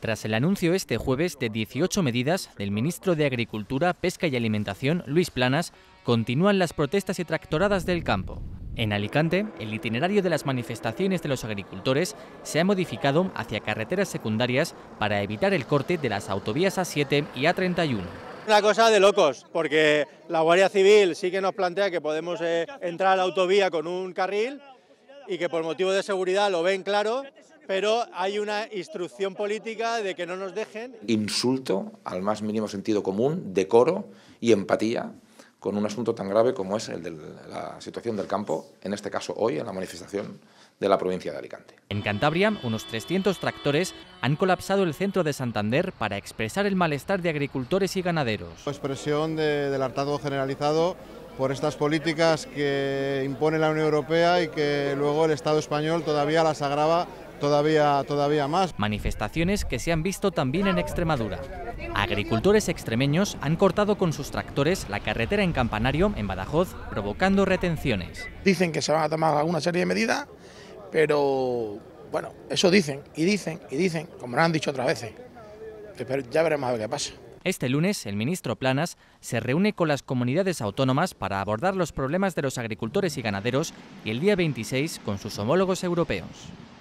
Tras el anuncio este jueves de 18 medidas del ministro de Agricultura, Pesca y Alimentación, Luis Planas, continúan las protestas y tractoradas del campo. En Alicante, el itinerario de las manifestaciones de los agricultores se ha modificado hacia carreteras secundarias para evitar el corte de las autovías A7 y A31. Una cosa de locos, porque la Guardia Civil sí que nos plantea que podemos entrar a la autovía con un carril y que por motivo de seguridad lo ven claro, pero hay una instrucción política de que no nos dejen. Insulto al más mínimo sentido común, decoro y empatía con un asunto tan grave como es el de la situación del campo, en este caso hoy en la manifestación de la provincia de Alicante. En Cantabria, unos 300 tractores han colapsado el centro de Santander para expresar el malestar de agricultores y ganaderos. Expresión del hartazgo generalizado por estas políticas que impone la Unión Europea y que luego el Estado español todavía las agrava todavía más. Manifestaciones que se han visto también en Extremadura. Agricultores extremeños han cortado con sus tractores la carretera en Campanario, en Badajoz, provocando retenciones. Dicen que se van a tomar alguna serie de medidas, pero bueno, eso dicen, como nos han dicho otras veces. Pero ya veremos a ver qué pasa. Este lunes, el ministro Planas se reúne con las comunidades autónomas para abordar los problemas de los agricultores y ganaderos y el día 26 con sus homólogos europeos.